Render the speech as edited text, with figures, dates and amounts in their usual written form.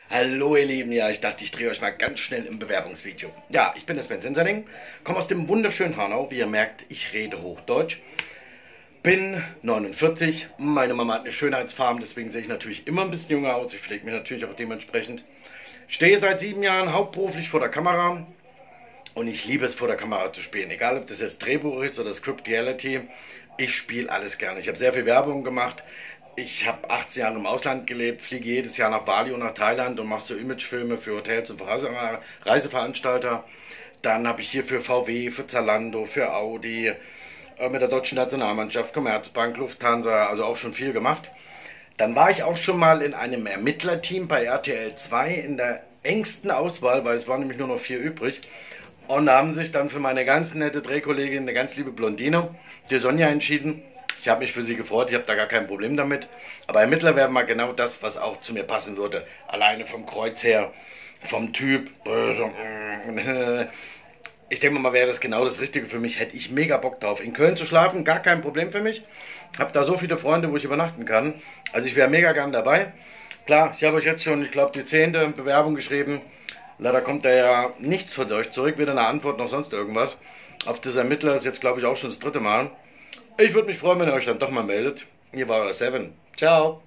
Hallo ihr Lieben, ja, ich dachte, ich drehe euch mal ganz schnell im Bewerbungsvideo. Ja, ich bin der Sven Sinserning, komme aus dem wunderschönen Hanau. Wie ihr merkt, ich rede Hochdeutsch. Bin 49, meine Mama hat eine Schönheitsfarm, deswegen sehe ich natürlich immer ein bisschen jünger aus. Ich pflege mich natürlich auch dementsprechend. Stehe seit 7 Jahren hauptberuflich vor der Kamera und ich liebe es, vor der Kamera zu spielen. Egal, ob das jetzt Drehbuch ist oder Script Reality, ich spiele alles gerne. Ich habe sehr viel Werbung gemacht. Ich habe 18 Jahre im Ausland gelebt, fliege jedes Jahr nach Bali und nach Thailand und mache so Imagefilme für Hotels und für Reiseveranstalter. Dann habe ich hier für VW, für Zalando, für Audi, mit der deutschen Nationalmannschaft, Commerzbank, Lufthansa, also auch schon viel gemacht. Dann war ich auch schon mal in einem Ermittlerteam bei RTL 2 in der engsten Auswahl, weil es waren nämlich nur noch 4 übrig. Und haben sich dann für meine ganz nette Drehkollegin, eine ganz liebe Blondine, die Sonja, entschieden. Ich habe mich für sie gefreut, ich habe da gar kein Problem damit. Aber Ermittler wäre mal genau das, was auch zu mir passen würde. Alleine vom Kreuz her, vom Typ. Ich denke mal, wäre das genau das Richtige für mich. Hätte ich mega Bock drauf. In Köln zu schlafen, gar kein Problem für mich. Habe da so viele Freunde, wo ich übernachten kann. Also ich wäre mega gern dabei. Klar, ich habe euch jetzt schon, ich glaube, die 10. Bewerbung geschrieben. Leider kommt da ja nichts von euch zurück, weder eine Antwort noch sonst irgendwas. Auf das Ermittler ist jetzt, glaube ich, auch schon das 3. Mal. Ich würde mich freuen, wenn ihr euch dann doch mal meldet. Hier war euer Seven. Ciao.